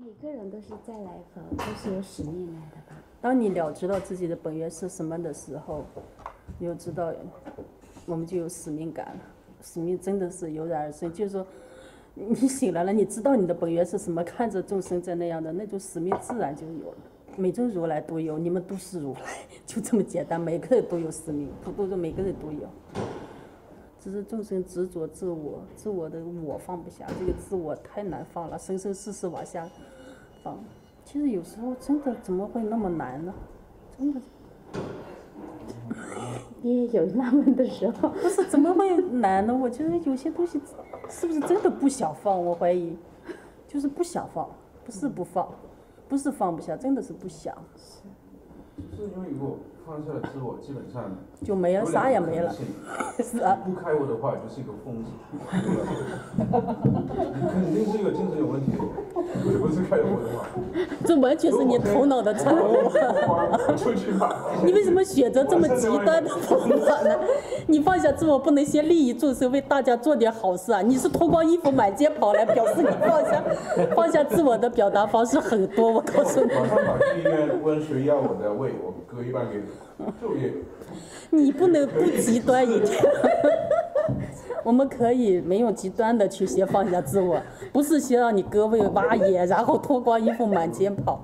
每个人都是再来佛，都是有使命来的吧？ 当你了知道自己的本源是什么的时候，你就知道我们就有使命感了。使命真的是油然而生，就是说你醒来了，你知道你的本源是什么，看着众生在那样的那种使命自然就有了。每种如来都有，你们都是如来，就这么简单。每个人都有使命，都是每个人都有。只是众生执着自我，自我的我放不下，这个自我太难放了，生生世世往下放。其实有时候真的怎么会那么难呢？真的。 你也有纳闷的时候。 不是怎么会难呢？我觉得有些东西是不是真的不想放？我怀疑，就是不想放，不是不放，不是放不下，真的是不想。 就是因为如果放下了自我，基本上就没了，啥也没了。是啊。 不开我的话，就是一个疯子。你肯定是一个精神有问题的人，如果不是开我的话。 这完全是你头脑的产物。 出去吧。 你为什么选择这么极端的方法呢？你放下自我，不能先利益众生，为大家做点好事啊！你是脱光衣服满街跑来表示你放下自我的表达方式很多，我告诉你。 马上跑去医院问谁要我的胃，我割一半给你，就也。 你不能不极端一点。我们可以没有极端的去先放下自我，不是先让你割胃挖眼，然后脱光衣服满街跑。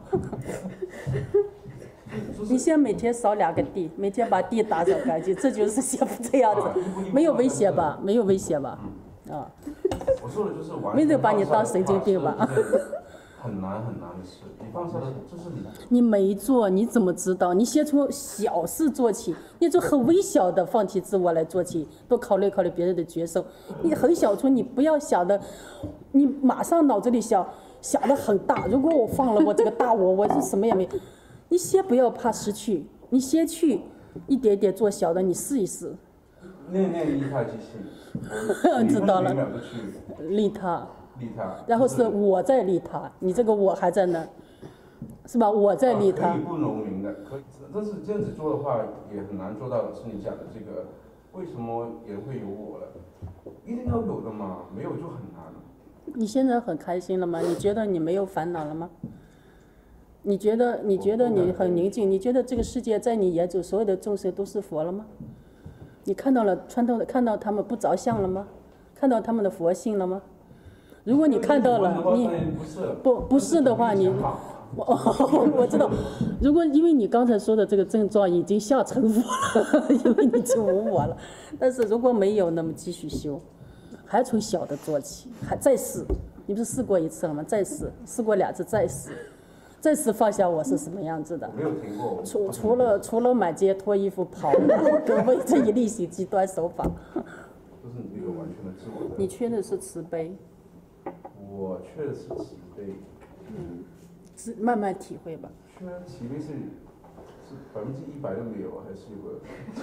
你先每天扫2个地，每天把地打扫干净，这就是先这样子，没有威胁吧？没有威胁吧？啊。 我说的就是完全。 没人把你当神经病吧？ 很难很难的事，你放下了，就是你。 你没做，你怎么知道？你先从小事做起，你从很微小的放弃自我来做起，多考虑考虑别人的角色。你很小处，你不要想的，你马上脑子里想的很大。如果我放了我这个大我是什么也没。你先不要怕失去，你先去一点点做小的，你试一试。 念利他即行。 知道了。利他。然后是我在利他，你这个我还在那，是吧？我在利他。 可以不农民的，可以，但是这样子做的话也很难做到的。是你讲的这个，为什么也会有我了？一定要有的嘛，没有就很难。 你现在很开心了吗？你觉得你没有烦恼了吗？你觉得你很宁静？你觉得这个世界在你眼中所有的众生都是佛了吗？你看到他们不着相了吗？看到他们的佛性了吗？如果你看到了，你不是的话，我知道，如果因为你刚才说的这个症状已经像成佛了，因为你就无我了。但是如果没有，那么继续修，还从小的做起，还再试。你不是试过1次了吗？再试过2次，再试放下我是什么样子的？ 没有听过。 除了满街脱衣服跑，各位这一例行极端手法。 这是你这个完全的自我的。 你缺的是慈悲。 我缺的是慈悲。 慢慢体会吧。 缺慈悲是100%都没有，还是有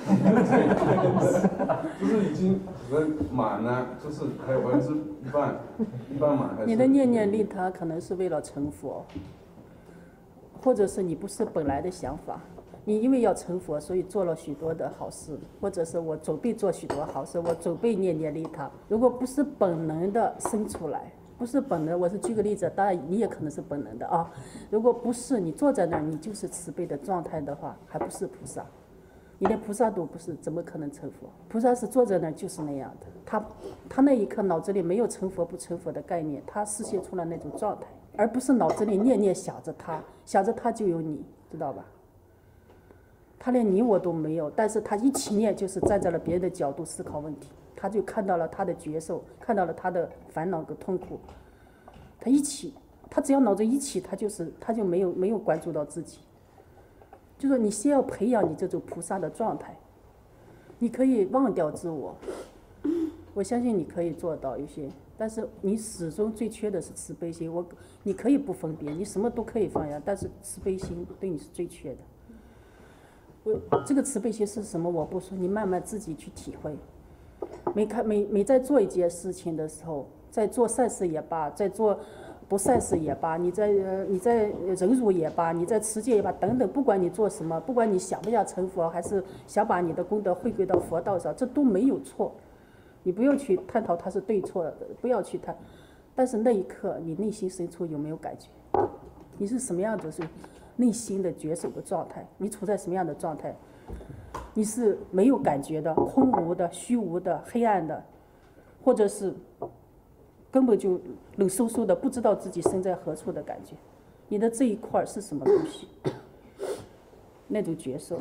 个，就是已经满了，就是还有一半满。 你的念念利他可能是为了成佛，或者是你不是本来的想法，你因为要成佛，所以做了许多的好事，或者是我准备做许多好事，我准备念念利他。如果不是本能的生出来。不是本能，我是举个例子，当然你也可能是本能的啊。如果不是你坐在那儿，你就是慈悲的状态的话，还不是菩萨。你连菩萨都不是，怎么可能成佛？菩萨是坐在那儿就是那样的，他那一刻脑子里没有成佛不成佛的概念，他实现出了那种状态，而不是脑子里念念想着他就有你，知道吧？他连你我都没有，但是他一起念就是站在了别人的角度思考问题。他就看到了他的觉受，看到了他的烦恼跟痛苦。他只要脑子一起，他就没有关注到自己。就说你先要培养你这种菩萨的状态，你可以忘掉自我，我相信你可以做到一些，但是你始终最缺的是慈悲心。你可以不分别，你什么都可以放下，但是慈悲心对你是最缺的。这个慈悲心是什么？我不说，你慢慢自己去体会。每在做一件事情的时候，在做善事也罢，在做不善事也罢，你在忍辱也罢，你在持戒也罢，等等，不管你做什么，不管你想不想成佛，还是想把你的功德回归到佛道上，这都没有错。你不用去探讨它是对错的，不要去探。但是那一刻，你内心深处有没有感觉？ 你是什么样的是内心的觉受的状态？你处在什么样的状态？你是没有感觉的、空无的、虚无的、黑暗的，或者是根本就冷飕飕的，不知道自己身在何处的感觉？你的这一块是什么东西？那种觉受，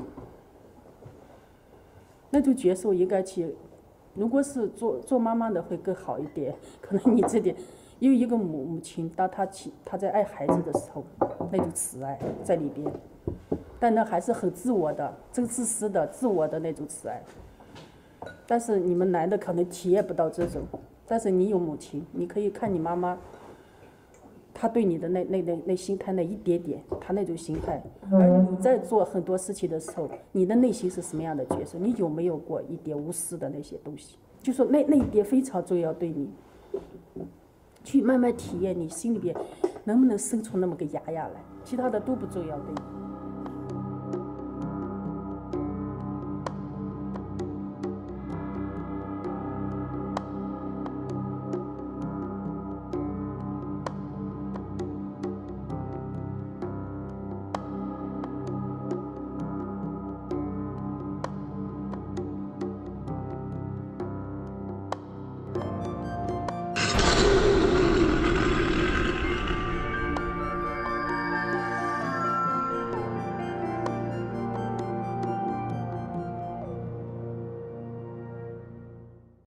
那种觉受应该去。如果是做妈妈的会更好一点，可能你这点，因为一个母亲，当她在爱孩子的时候，那种慈爱在里边，但那还是很自我的、真自私的、自我的那种慈爱。但是你们男的可能体验不到这种，但是你有母亲，你可以看你妈妈，她对你的那心态那一点点，她那种心态，而你在做很多事情的时候，你的内心是什么样的角色？你有没有过一点无私的那些东西？就说那一点非常重要，对你去慢慢体验，你心里边能不能生出那么个芽芽来，其他的都不重要，对你。